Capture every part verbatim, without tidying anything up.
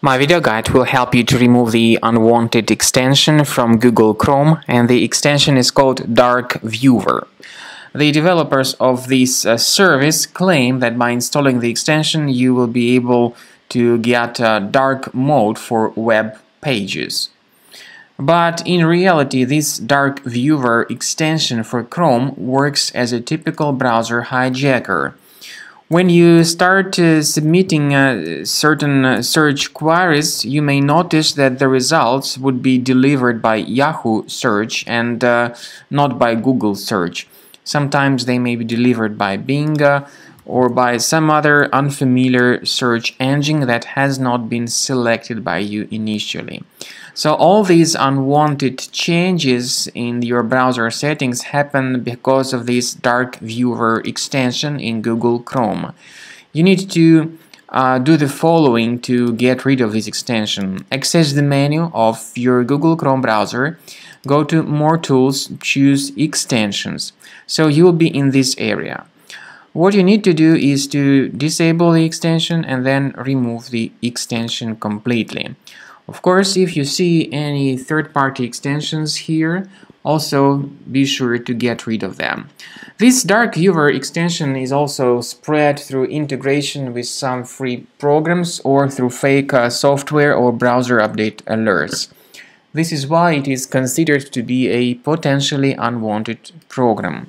My video guide will help you to remove the unwanted extension from Google Chrome, and the extension is called Dark Viewer. The developers of this uh, service claim that by installing the extension you will be able to get a dark mode for web pages. But in reality, this Dark Viewer extension for Chrome works as a typical browser hijacker. When you start uh, submitting uh, certain uh, search queries, you may notice that the results would be delivered by Yahoo search and uh, not by Google search. Sometimes they may be delivered by Bing uh, or by some other unfamiliar search engine that has not been selected by you initially. So all these unwanted changes in your browser settings happen because of this Dark Viewer extension in Google Chrome. You need to uh, do the following to get rid of this extension. Access the menu of your Google Chrome browser, go to More Tools, choose Extensions. So you will be in this area. What you need to do is to disable the extension and then remove the extension completely. Of course, if you see any third-party extensions here, also be sure to get rid of them. This Dark Viewer extension is also spread through integration with some free programs or through fake uh, software or browser update alerts. This is why it is considered to be a potentially unwanted program.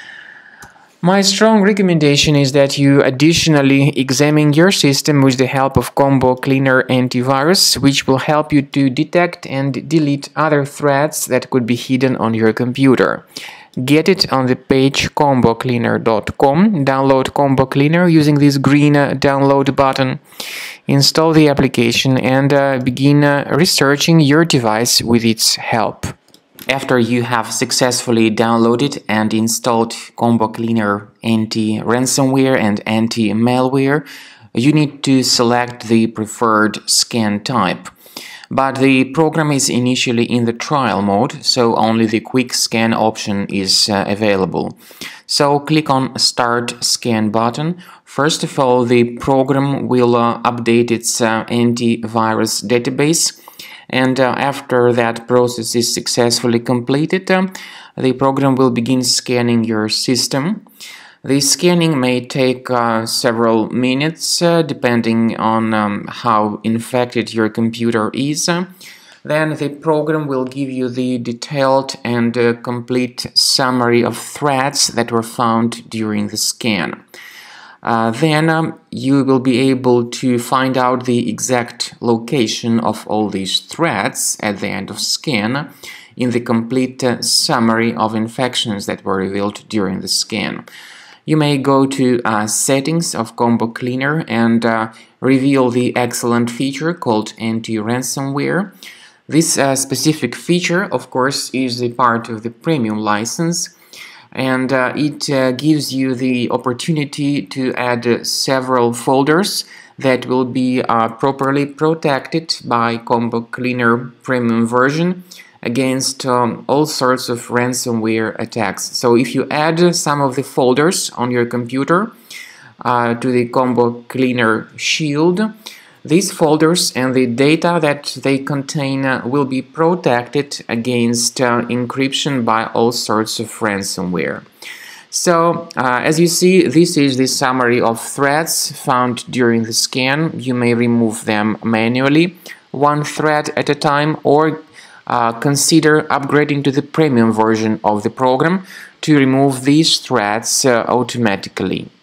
My strong recommendation is that you additionally examine your system with the help of Combo Cleaner antivirus, which will help you to detect and delete other threats that could be hidden on your computer. Get it on the page combo cleaner dot com. Download Combo Cleaner using this green uh, download button. Install the application and uh, begin uh, researching your device with its help. After you have successfully downloaded and installed Combo Cleaner anti-ransomware and anti-malware, you need to select the preferred scan type. But the program is initially in the trial mode, so only the quick scan option is uh, available. So click on Start Scan button. First of all, the program will uh, update its uh, antivirus database. And uh, after that process is successfully completed, uh, the program will begin scanning your system. The scanning may take uh, several minutes uh, depending on um, how infected your computer is. Then the program will give you the detailed and uh, complete summary of threats that were found during the scan. Uh, then um, you will be able to find out the exact location of all these threats at the end of scan in the complete uh, summary of infections that were revealed during the scan. You may go to uh, Settings of Combo Cleaner and uh, reveal the excellent feature called Anti-Ransomware. This uh, specific feature, of course, is a part of the premium license. And uh, it uh, gives you the opportunity to add uh, several folders that will be uh, properly protected by Combo Cleaner Premium version against um, all sorts of ransomware attacks. So if you add some of the folders on your computer uh, to the Combo Cleaner Shield, these folders and the data that they contain uh, will be protected against uh, encryption by all sorts of ransomware. So, uh, as you see, this is the summary of threats found during the scan. You may remove them manually, one threat at a time, or uh, consider upgrading to the premium version of the program to remove these threats uh, automatically.